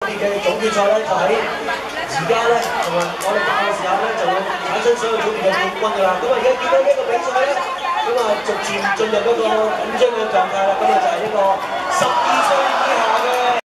別嘅總決賽咧，就喺而家咧，同埋我哋打嘅時候咧，就會產生所有組別嘅冠軍㗎啦。咁啊，而家見到呢一個比賽咧，咁啊，逐漸進入一個緊張嘅狀態啦。咁啊，就係呢個12歲。